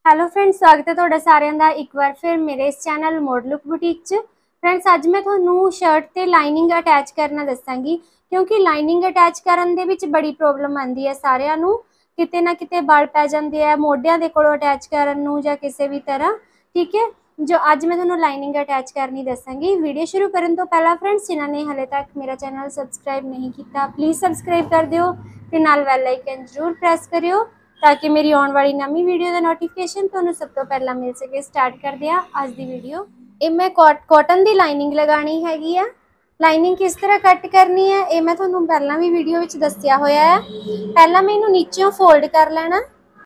Hello friends, स्वागत है तुहाडा सारिਆਂ ਦਾ एक बार फिर मेरे इस चैनल मोड लुक बुटीक च। फ्रेंड्स अज मैं तुहानू शर्ट ते लाइनिंग अटैच करना दसांगी क्योंकि लाइनिंग अटैच करन दे विच बड़ी प्रॉब्लम आंदी है सारिਆਂ नू। किते ना किते बल पै जांदे है मोढियां दे कोलों अटैच करन नू जां किसी भी तरह। ठीक है, जो अज मैं तुहानू लाइनिंग अटैच करनी दसांगी। वीडियो शुरू करन तो पहला फ्रेंड्स जिन्हां ने हले तक मेरा चैनल सबसक्राइब नहीं किया प्लीज़ सबसक्राइब कर दिओ ते नाल बैल आइकन जरूर प्रेस करियो ताकि मेरी आने वाली नवी वीडियो का नोटिफिकेशन तुहानू सब तो पहला मिल सके। स्टार्ट करते हैं अज की वीडियो। ये मैं कॉटन की लाइनिंग लगानी हैगी है। लाइनिंग किस तरह कट करनी है ये मैं तुहानू पहला भी वीडियो में दसिया होया है। पहला मैं इनू नीचों फोल्ड कर लेना।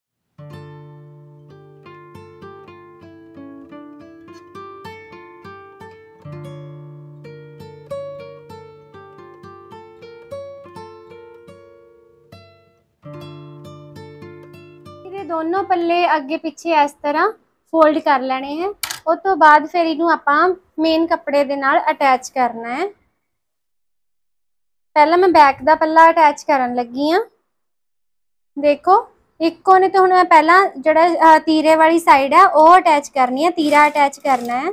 दोनों पल्ले अगे पिछे इस तरह फोल्ड कर लेने हैं। उस तो बाद फिर इनू आपां मेन कपड़े दे नाल अटैच करना है। पहला मैं बैक दा पल्ला अटैच करन लगी हाँ। देखो एक कोने तो हुण मैं पहला जिहड़ा तीरे वाली साइड है वो अटैच करनी है, तीरा अटैच करना है।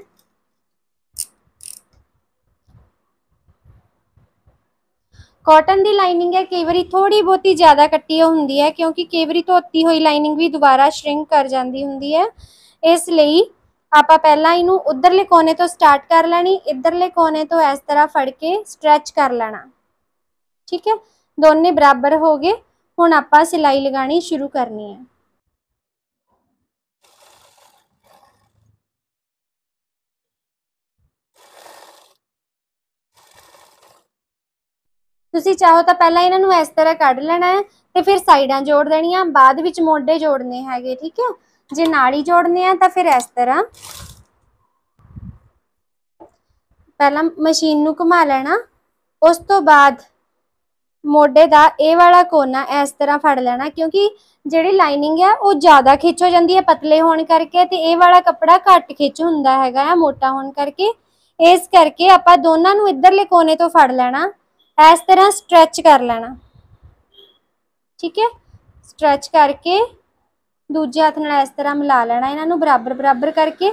कॉटन की लाइनिंग है कई बार थोड़ी बहुती ज़्यादा कट्टी होंदी है क्योंकि कई बार धोती हुई लाइनिंग भी दोबारा श्रिंक कर जाती होंदी है। इसलिए आपां पहला इनू उधरले कोने तो स्टार्ट कर लैनी, इधरले कोने तो इस तरह फड़ के स्ट्रैच कर लेना। ठीक है, दोने बराबर हो गए। हुण आपां सिलाई लगानी शुरू करनी है। तुसी चाहो तो पहला इन्हों इस तरह कढ़ लेना है तो फिर साइडां जोड़ देनिया, बाद विच मोढे जोड़ने हैगे। ठीक है, जे नाड़ी जोड़ने हैं तो फिर इस तरह पहला मशीन नू घुमा लेना। उस तो बाद मोढे दा ये वाला कोना इस तरह फड़ लेना क्योंकि जिहड़ी लाइनिंग है वो ज़्यादा खिच हो जाती है पतले होने करके, ते ये वाला कपड़ा घट खिच हुंदा हैगा मोटा होने करके। इस करके आपां दोनों नू इधरले कोने तो फड़ लेना, इस तरह स्ट्रैच कर लेना। ठीक है, स्ट्रैच करके दूजे हाथ नाल इस तरह मिला लेना इन्हां नू बराबर बराबर करके।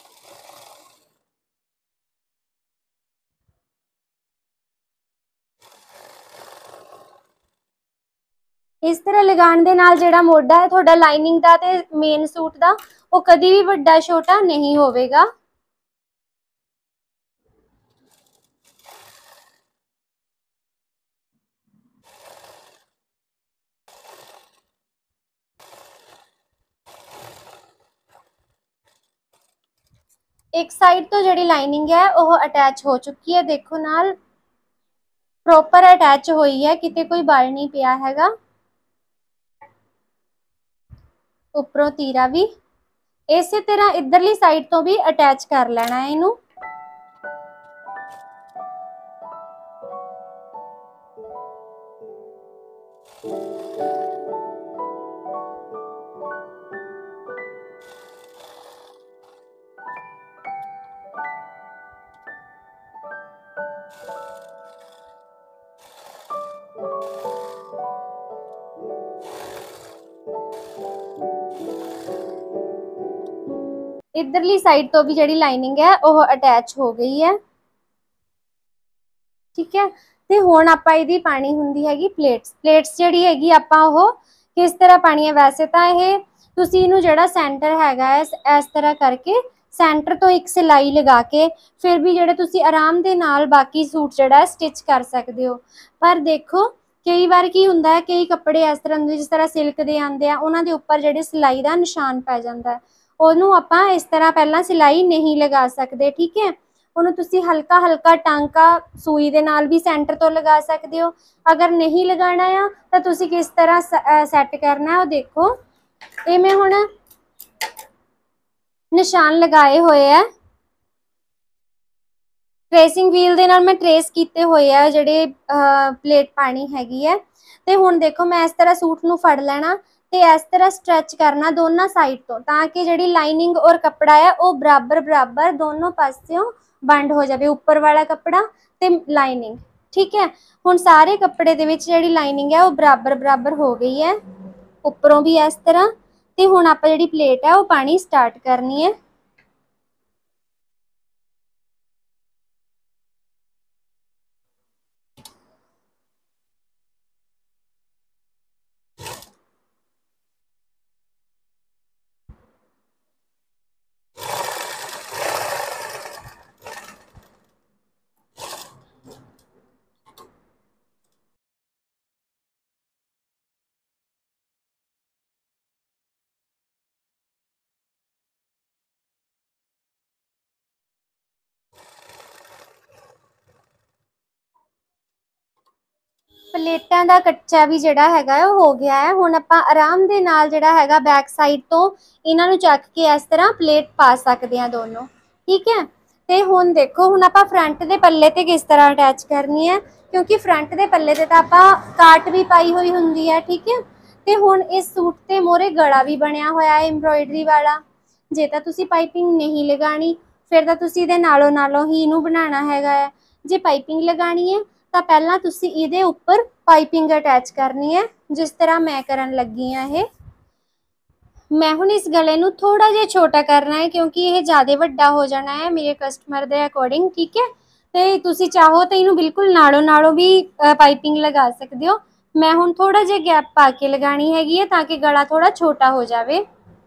इस तरह लगाने दे नाल जिहड़ा मोढा है तुहाडा लाइनिंग दा ते मेन सूट दा वो कदी भी वड्डा छोटा नहीं होवेगा। एक साइड तो जिहड़ी लाइनिंग है वह अटैच हो चुकी है। देखो नाल प्रॉपर अटैच हुई है, किते कोई बल नहीं पिया हैगा। उपरों तीरा भी इसे तरह इधरली साइड तो भी अटैच कर लेना है इनू। इधरली साइड तो भी जिहड़ी लाइनिंग है वह अटैच हो गई है। ठीक है, ते हुण आपां इहदी पानी हुंदी हैगी प्लेट्स। प्लेट्स जिहड़ी हैगी आपां ओह किस तरह पानी है, वैसे तो यह तुसीं इहनूं जिहड़ा सेंटर हैगा इस तरह करके सेंटर तो एक सिलाई लगा के फिर भी जिहड़े तुसीं आराम दे नाल बाकी सूट जिहड़ा स्टिच कर सकदे हो। पर देखो कई बार की हुंदा है कई कपड़े इस तरह जिस तरह सिल्क दे आंदे आ उन्हां दे उपर जिहड़े सिलाई दा निशान पै जांदा है, ਉਹਨੂੰ ਆਪਾਂ इस तरह पहला सिलाई नहीं लगा सकते। ठीक है, ਉਹਨੂੰ ਤੁਸੀਂ हल्का हल्का टांका सूई ਦੇ ਨਾਲ भी सेंटर तो लगा सकते हो। अगर नहीं लगाना आ तो ਤੁਸੀਂ किस तरह सैट करना है वो देखो। ये मैं हुण निशान लगाए हुए है, ट्रेसिंग व्हील दे नाल मैं ट्रेस कीते हुए है जिहड़े प्लेट पानी हैगी है। ते हुण देखो मैं इस तरह सूट नूं फड़ लेना ते इस तरह स्ट्रैच करना दोनों साइड तो, ताकि जिहड़ी लाइनिंग और कपड़ा है वो बराबर बराबर दोनों पासियों बंड हो जाए, उपर वाला कपड़ा ते लाइनिंग। ठीक है, हुण सारे कपड़े दे विच जिहड़ी लाइनिंग है वो बराबर बराबर हो गई है, उपरों भी इस तरह ਤੇ ਹੁਣ ਆਪਾਂ ਜਿਹੜੀ ਪਲੇਟ ਹੈ ਉਹ ਪਾਣੀ ਸਟਾਰਟ ਕਰਨੀ ਹੈ। ਪਲੇਟਾਂ ਦਾ ਕੱਚਾ ਵੀ ਜਿਹੜਾ ਹੈਗਾ ਉਹ ਹੋ ਗਿਆ ਹੈ। ਹੁਣ ਆਪਾਂ ਆਰਾਮ ਦੇ ਨਾਲ ਜਿਹੜਾ ਹੈਗਾ ਬੈਕ ਸਾਈਡ ਤੋਂ ਇਹਨਾਂ ਨੂੰ ਚੱਕ ਕੇ ਇਸ ਤਰ੍ਹਾਂ ਪਲੇਟ ਪਾ ਸਕਦੇ ਹਾਂ ਦੋਨੋਂ, ਠੀਕ ਹੈ। ਤੇ ਹੁਣ ਦੇਖੋ, ਹੁਣ ਆਪਾਂ ਫਰੰਟ ਦੇ ਪੱਲੇ ਤੇ ਕਿਸ ਤਰ੍ਹਾਂ ਅਟੈਚ ਕਰਨੀ ਹੈ, ਕਿਉਂਕਿ ਫਰੰਟ ਦੇ ਪੱਲੇ ਤੇ ਤਾਂ ਆਪਾਂ ਕਾਟ ਵੀ ਪਾਈ ਹੋਈ ਹੁੰਦੀ ਹੈ, ਠੀਕ ਹੈ। ਤੇ ਹੁਣ ਇਸ ਸੂਟ ਤੇ ਮੋਹਰੇ ਗਲਾ ਵੀ ਬਣਿਆ ਹੋਇਆ ਹੈ ਐਮਬ੍ਰੋਇਡਰੀ ਵਾਲਾ। ਜੇ ਤਾਂ ਤੁਸੀਂ ਪਾਈਪਿੰਗ ਨਹੀਂ ਲਗਾਣੀ ਫਿਰ ਤਾਂ ਤੁਸੀਂ ਇਹਦੇ ਨਾਲੋਂ ਹੀ ਇਹਨੂੰ ਬਣਾਉਣਾ ਹੈਗਾ ਹੈ। ਜੇ ਪਾਈਪਿੰਗ ਲਗਾਣੀ ਹੈ ਤਾਂ ਪਹਿਲਾਂ ਤੁਸੀਂ ਇਹਦੇ ਉੱਪਰ ਪਾਈਪਿੰਗ ਅਟੈਚ ਕਰਨੀ ਹੈ, ਜਿਸ ਤਰ੍ਹਾਂ ਮੈਂ ਕਰਨ ਲੱਗੀ ਹਾਂ। ਇਹ ਮੈਂ ਹੁਣ ਇਸ ਗਲੇ ਨੂੰ ਥੋੜਾ ਜਿਹਾ ਛੋਟਾ ਕਰਨਾ ਹੈ, ਕਿਉਂਕਿ ਇਹ ਜ਼ਿਆਦਾ ਵੱਡਾ ਹੋ ਜਾਣਾ ਹੈ ਮੇਰੇ ਕਸਟਮਰ ਦੇ ਅਕੋਰਡਿੰਗ, ਠੀਕ ਹੈ। ਤੇ ਤੁਸੀਂ ਚਾਹੋ ਤਾਂ ਇਹਨੂੰ ਬਿਲਕੁਲ ਨਾਲੋਂ ਵੀ ਪਾਈਪਿੰਗ ਲਗਾ ਸਕਦੇ ਹੋ। ਮੈਂ ਹੁਣ ਥੋੜਾ ਜਿਹਾ ਗੈਪ ਪਾ ਕੇ ਲਗਾਣੀ ਹੈਗੀ ਹੈ ਤਾਂ ਕਿ ਗਲਾ ਥੋੜਾ ਛੋਟਾ ਹੋ ਜਾਵੇ।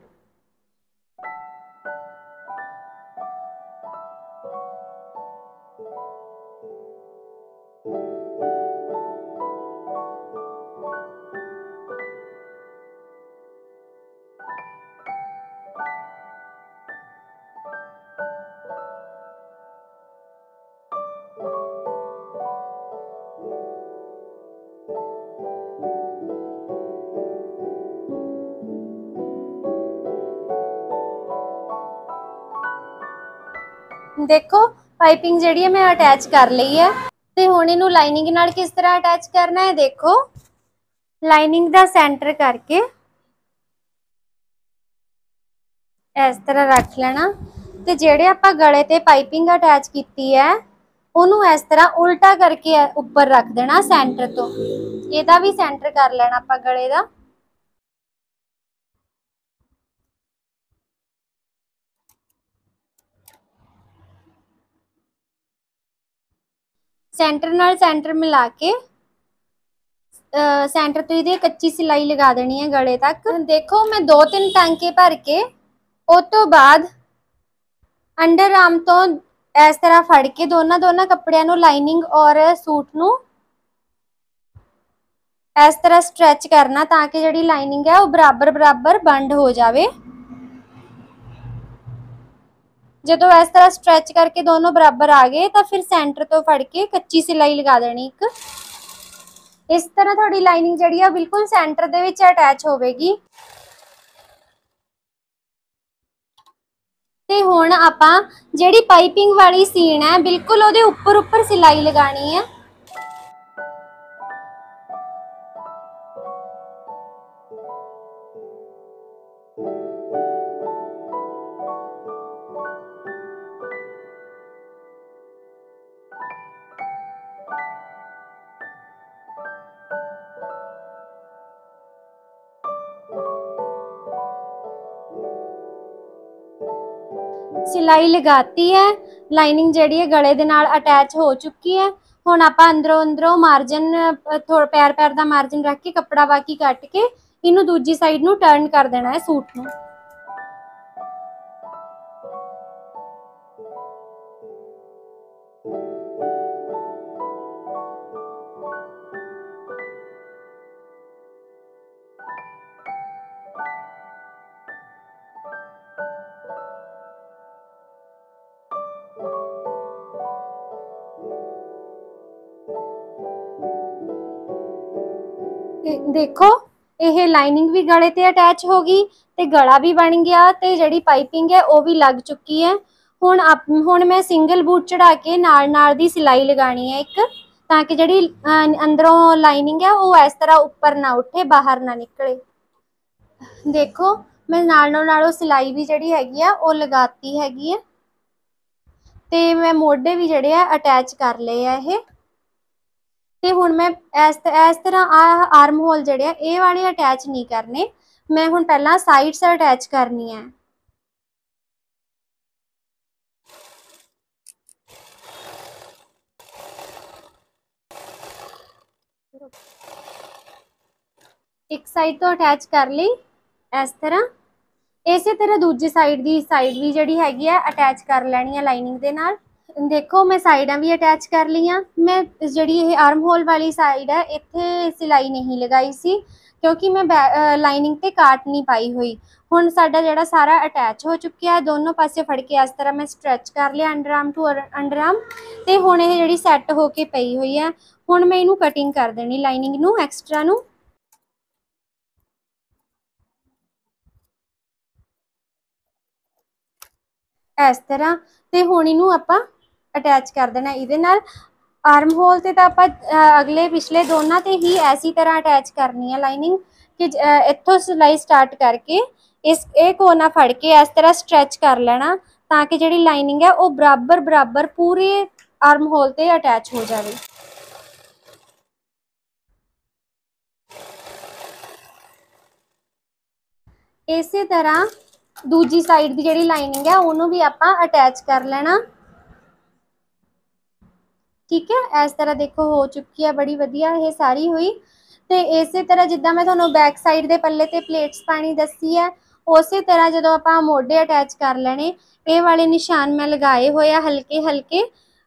ਦੇਖੋ ਪਾਈਪਿੰਗ ਜਿਹੜੀ ਹੈ ਮੈਂ ਅਟੈਚ ਕਰ ਲਈ ਹੈ। ਤੇ ਹੁਣ ਇਹਨੂੰ ਲਾਈਨਿੰਗ ਨਾਲ ਕਿਸ ਤਰ੍ਹਾਂ ਅਟੈਚ ਕਰਨਾ ਹੈ, ਦੇਖੋ ਲਾਈਨਿੰਗ ਦਾ ਸੈਂਟਰ ਕਰਕੇ ਇਸ ਤਰ੍ਹਾਂ ਰੱਖ ਲੈਣਾ, ਤੇ ਜਿਹੜੇ ਆਪਾਂ ਗਲੇ ਤੇ ਪਾਈਪਿੰਗ ਅਟੈਚ ਕੀਤੀ ਹੈ ਉਹਨੂੰ ਇਸ ਤਰ੍ਹਾਂ ਉਲਟਾ ਕਰਕੇ ਉੱਪਰ ਰੱਖ ਦੇਣਾ ਸੈਂਟਰ ਤੋਂ। ਇਹਦਾ ਵੀ ਸੈਂਟਰ ਕਰ ਲੈਣਾ ਆਪਾਂ ਗਲੇ ਦਾ। ਸੈਂਟਰ ਨਾਲ ਸੈਂਟਰ ਮਿਲਾ ਕੇ ਸੈਂਟਰ ਤੋਂ ਇਹਦੀ ਕੱਚੀ ਸਿਲਾਈ ਲਗਾ ਦੇਣੀ ਹੈ ਗਲੇ ਤੱਕ। ਦੇਖੋ ਮੈਂ 2-3 ਟਾਂਕੇ ਭਰ ਕੇ ਉਸ ਤੋਂ ਬਾਅਦ ਅੰਡਰ ਆਰਮ ਤੋਂ ਇਸ ਤਰ੍ਹਾਂ ਫੜ ਕੇ ਦੋਨਾਂ ਕੱਪੜਿਆਂ ਨੂੰ, ਲਾਈਨਿੰਗ ਔਰ ਸੂਟ ਨੂੰ ਇਸ ਤਰ੍ਹਾਂ ਸਟ੍ਰੈਚ ਕਰਨਾ ਤਾਂ ਕਿ ਜਿਹੜੀ ਲਾਈਨਿੰਗ ਹੈ ਉਹ ਬਰਾਬਰ ਬੰਡ ਹੋ ਜਾਵੇ। ਜਦੋਂ ਇਸ ਤਰ੍ਹਾਂ ਸਟ੍ਰੈਚ ਕਰਕੇ ਦੋਨੋਂ ਬਰਾਬਰ ਆ ਗਏ ਤਾਂ ਫਿਰ ਸੈਂਟਰ ਤੋਂ ਫੜ ਕੇ ਕੱਚੀ ਸਿਲਾਈ ਲਗਾ ਦੇਣੀ ਇੱਕ। ਇਸ ਤਰ੍ਹਾਂ ਤੁਹਾਡੀ ਲਾਈਨਿੰਗ ਜਿਹੜੀ ਆ ਬਿਲਕੁਲ ਸੈਂਟਰ ਦੇ ਵਿੱਚ ਅਟੈਚ ਹੋਵੇਗੀ। ਤੇ ਹੁਣ ਆਪਾਂ ਜਿਹੜੀ ਪਾਈਪਿੰਗ ਵਾਲੀ ਸੀਨ ਹੈ ਬਿਲਕੁਲ ਉਹਦੇ ਉੱਪਰ ਸਿਲਾਈ ਲਗਾਣੀ ਹੈ। ਸਿਲਾਈ ਲਗਾਤੀ ਹੈ, ਲਾਈਨਿੰਗ ਜਿਹੜੀ ਹੈ ਗਲੇ ਦੇ ਨਾਲ ਅਟੈਚ ਹੋ ਚੁੱਕੀ ਹੈ। ਹੁਣ ਆਪਾਂ ਅੰਦਰੋਂ ਮਾਰਜਨ ਪੈਰ ਦਾ ਮਾਰਜਨ ਰੱਖ ਕੇ ਕੱਪੜਾ ਬਾਕੀ ਕੱਟ ਕੇ ਇਹਨੂੰ ਦੂਜੀ ਸਾਈਡ ਨੂੰ ਟਰਨ ਕਰ ਦੇਣਾ ਹੈ ਸੂਟ ਨੂੰ। ਦੇਖੋ ਇਹ ਲਾਈਨਿੰਗ ਵੀ ਗਲੇ ਤੇ ਅਟੈਚ ਹੋ ਗਈ ਤੇ ਗਲਾ ਵੀ ਬਣ ਗਿਆ ਤੇ ਜਿਹੜੀ ਪਾਈਪਿੰਗ ਹੈ ਉਹ ਵੀ ਲੱਗ ਚੁੱਕੀ ਹੈ। ਹੁਣ ਮੈਂ ਸਿੰਗਲ ਬੂਟ ਚੜਾ ਕੇ ਨਾਲ ਦੀ ਸਿਲਾਈ ਲਗਾਣੀ ਹੈ ਇੱਕ, ਤਾਂ ਕਿ ਜਿਹੜੀ ਅੰਦਰੋਂ ਲਾਈਨਿੰਗ ਹੈ ਉਹ ਇਸ ਤਰ੍ਹਾਂ ਉੱਪਰ ਨਾ ਉੱਠੇ, ਬਾਹਰ ਨਾ ਨਿਕਲੇ। ਦੇਖੋ ਮੈਂ ਨਾਲੋਂ ਸਿਲਾਈ ਵੀ ਜਿਹੜੀ ਹੈਗੀ ਆ ਉਹ ਲਗਾਤੀ ਹੈਗੀ ਹੈ ਤੇ ਮੈਂ ਮੋਢੇ ਵੀ ਜਿਹੜੇ ਆ ਅਟੈਚ ਕਰ ਲਏ ਆ ਇਹ। ਤੇ ਹੁਣ ਮੈਂ ਇਸ ਤਰ੍ਹਾਂ ਆਰਮ ਹੋਲ ਜਿਹੜੇ ਆ ਇਹ ਵਾਲੇ ਅਟੈਚ ਨਹੀਂ ਕਰਨੇ, मैं हुण पहला साइड्स अटैच करनी है। एक साइड तो अटैच कर ली इस तरह। इसे तरह दूजी साइड की साइड भी जिहड़ी हैगी है अटैच कर लैनी है लाइनिंग दे नाल। देखो मैं साइडां भी अटैच कर लियां। मैं जिहड़ी ये आर्म होल वाली साइड है इत्थे सिलाई नहीं लगाई सी क्योंकि मैं लाइनिंग ते काट नहीं पाई हुई। हुण साडा जिहड़ा सारा अटैच हो चुक्या है, दोनों पासे फड़ के इस तरह मैं स्ट्रैच कर लिया under arm to under arm. ते हुण ये जिहड़ी सैट होके पई हुई है, हुण मैं इहनूं कटिंग कर देनी लाइनिंग नूं एक्सट्रा नूं। इस तरह ते हुण इहनूं आपां अटैच कर देना इहदे नाल। आर्म होल ते तां आपां अगले पिछले दोनों ते ही इसी तरह अटैच करनी है लाइनिंग कि इत्थों सिलाई स्टार्ट करके इस कोना फड़ के इस तरह स्ट्रैच कर लेना ताकि जिहड़ी लाइनिंग है वो बराबर बराबर पूरे आर्म होल ते अटैच हो जाए। इसे तरह दूजी साइड की जिहड़ी लाइनिंग है उन्होंने भी आपां अटैच कर लेना। ठीक है, इस तरह देखो हो चुकी है, बड़ी वधिया ये सारी हुई। तो इस तरह जिदा मैं थोनों बैक साइड के पल्ले ते प्लेट्स पानी दसी है, उस तरह जो आप मोढे अटैच कर लेने। ये वाले निशान मैं लगाए हुए हल्के हल्के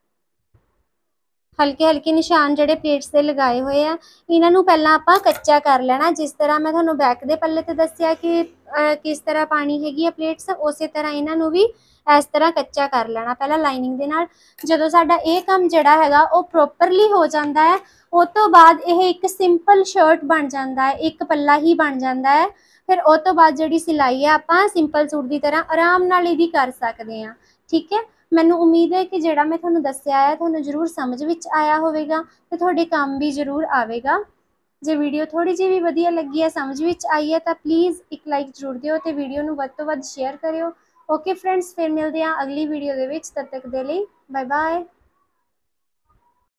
हल्के हल्के निशान जोड़े प्लेट्स से लगाए हुए हैं। इन्हों पहला आप कच्चा कर लेना, जिस तरह मैं थोनों बैक के पल्ले ते दसिया कि किस तरह पानी हैगी प्लेट्स, उस तरह इन्हों भी इस तरह कच्चा कर लेना पहला लाइनिंग दे नाल। जदों साडा ये काम जिहड़ा हैगा वो प्रॉपरली हो जाता है, उस तो बाद यह एक सिंपल शर्ट बन जाता है, एक पल्ला ही बन जाता है। फिर उस तो बाद जिहड़ी सिलाई है आप सिंपल सूट की तरह आराम नाल इहदी कर सकते हैं। ठीक है, मैनूं उम्मीद है कि जिहड़ा मैं तुहानूं दस्सिया है तुहानूं जरूर समझ विच आया होवेगा ते तुहाडे काम भी जरूर आवेगा। जे वीडियो थोड़ी जी भी वधिया लगी है, समझ विच आई है तो प्लीज़ एक लाइक जरूर दिओ ते वीडियो नूं वध तों वध शेयर करियो। ओके फ्रेंड्स, फिर मिलदे हां अगली वीडियो दे विच, तद तक दे लई बाय बाय।